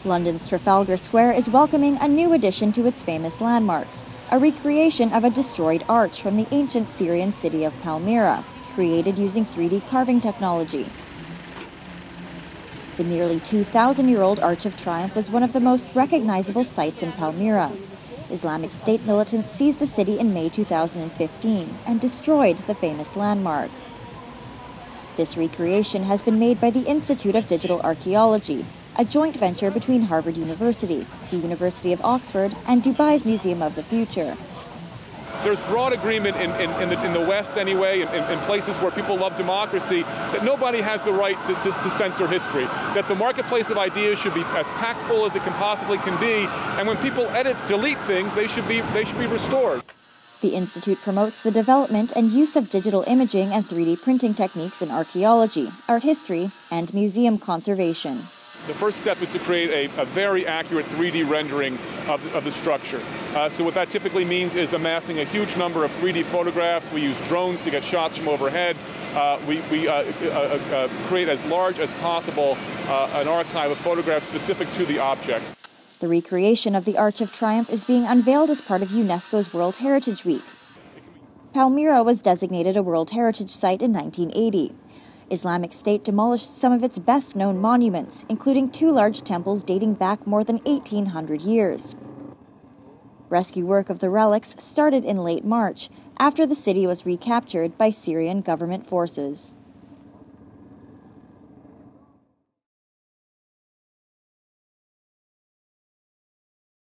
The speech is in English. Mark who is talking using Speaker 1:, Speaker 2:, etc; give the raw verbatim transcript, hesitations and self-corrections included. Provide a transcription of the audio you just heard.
Speaker 1: London's Trafalgar Square is welcoming a new addition to its famous landmarks, a recreation of a destroyed arch from the ancient Syrian city of Palmyra, created using three D carving technology. The nearly two thousand year old Arch of Triumph was one of the most recognizable sites in Palmyra. Islamic State militants seized the city in May two thousand fifteen and destroyed the famous landmark. This recreation has been made by the Institute of Digital Archaeology, a joint venture between Harvard University, the University of Oxford, and Dubai's Museum of the Future.
Speaker 2: There's broad agreement in, in, in, the, in the West anyway, in, in places where people love democracy, that nobody has the right to, to, to censor history, that the marketplace of ideas should be as packed full as it can possibly can be, and when people edit, delete things, they should be, they should be restored.
Speaker 1: The Institute promotes the development and use of digital imaging and three D printing techniques in archaeology, art history, and museum conservation.
Speaker 2: The first step is to create a, a very accurate three D rendering of, of the structure. Uh, so what that typically means is amassing a huge number of three D photographs. We use drones to get shots from overhead. Uh, we we uh, uh, uh, create as large as possible uh, an archive of photographs specific to the object.
Speaker 1: The recreation of the Arch of Triumph is being unveiled as part of UNESCO's World Heritage Week. Palmyra was designated a World Heritage Site in nineteen eighty. Islamic State demolished some of its best-known monuments, including two large temples dating back more than eighteen hundred years. Rescue work of the relics started in late March, after the city was recaptured by Syrian government forces.